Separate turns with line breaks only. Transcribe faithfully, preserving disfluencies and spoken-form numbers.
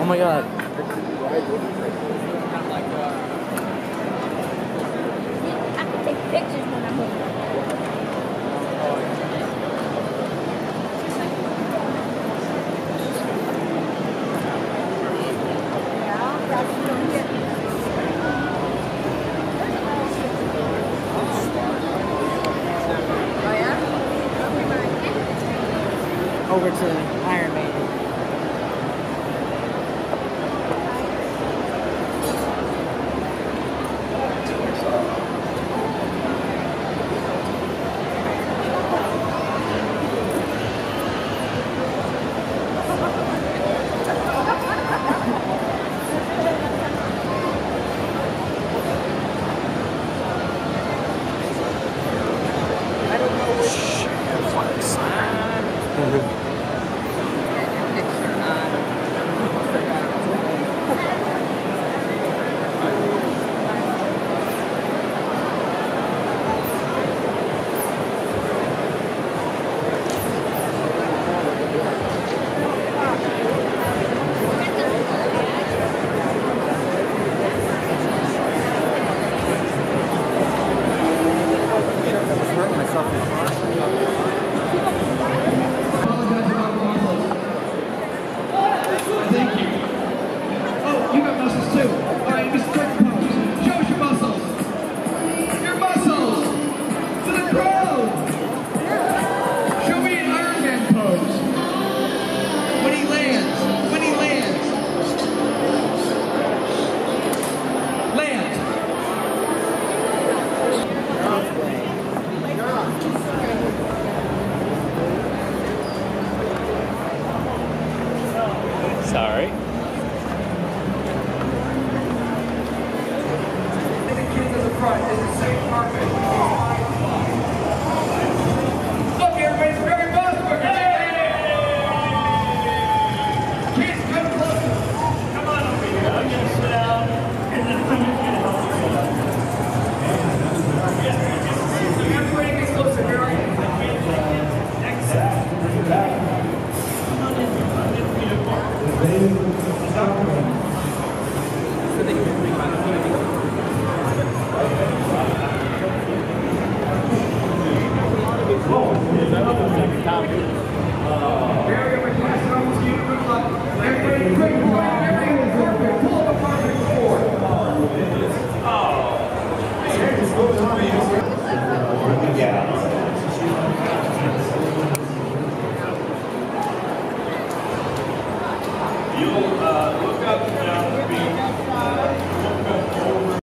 my god.
I can take pictures when I'm moving.
Over to Iron Man.
Sorry.
Look, everybody's very fast. Kids, come closer. Come on over here. I'm going to sit down, and then I'm going to help you sit down. So everybody gets closer. Here are you. Next set. Beautiful.